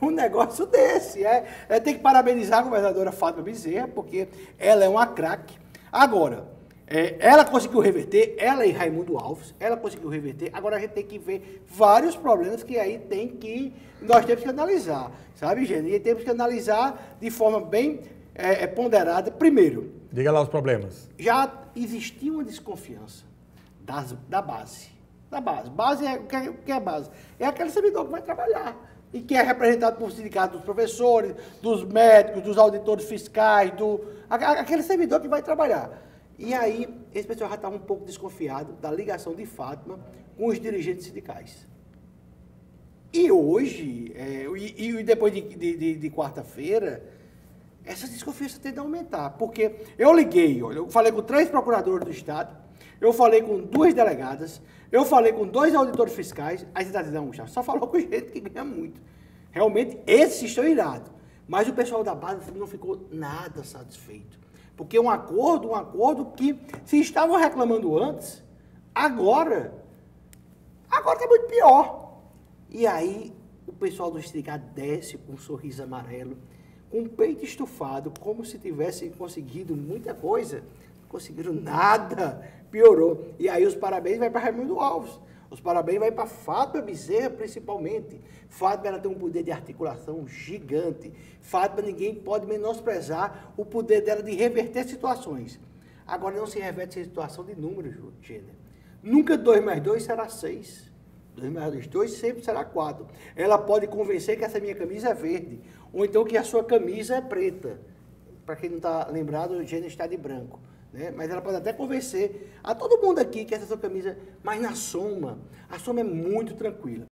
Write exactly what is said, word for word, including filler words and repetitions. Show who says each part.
Speaker 1: um negócio desse. É, é ter que parabenizar a governadora Fátima Bezerra, porque ela é uma craque. Agora, é, ela conseguiu reverter, ela e Raimundo Alves, ela conseguiu reverter. Agora a gente tem que ver vários problemas que aí tem que, nós temos que analisar, sabe, gente? E temos que analisar de forma bem é, é, ponderada. Primeiro,
Speaker 2: diga lá os problemas.
Speaker 1: Já existia uma desconfiança das, da base. Da base. Base é o que, é o que é base? É aquele servidor que vai trabalhar e que é representado por sindicatos dos professores, dos médicos, dos auditores fiscais, do, aquele servidor que vai trabalhar. E aí, esse pessoal já estava um pouco desconfiado da ligação de Fátima com os dirigentes sindicais. E hoje, é, e, e depois de, de, de, de quarta-feira, essa desconfiança tende a aumentar, porque eu liguei, olha, eu falei com três procuradores do Estado, eu falei com duas delegadas, eu falei com dois auditores fiscais, aí você está dizendo, não, só falou com gente que ganha muito. Realmente, esses estão irados. Mas o pessoal da base não ficou nada satisfeito. Porque um acordo, um acordo que, se estavam reclamando antes, agora, agora está muito pior. E aí, o pessoal do sindicato desce com um sorriso amarelo, com o peito estufado, como se tivessem conseguido muita coisa. Não conseguiram nada, piorou. E aí os parabéns vai para Raimundo Alves. Os parabéns vai para Fátima Bezerra, principalmente. Fátima ela tem um poder de articulação gigante. Fátima, ninguém pode menosprezar o poder dela de reverter situações. Agora não se reverte essa situação de números, Gênero. Nunca dois mais dois será seis. dois mais dois sempre será quatro. Ela pode convencer que essa minha camisa é verde, ou então que a sua camisa é preta. Para quem não está lembrado, o Gênero está de branco. Né? Mas ela pode até convencer a todo mundo aqui que essa é a sua camisa, mas na soma, a soma é muito tranquila.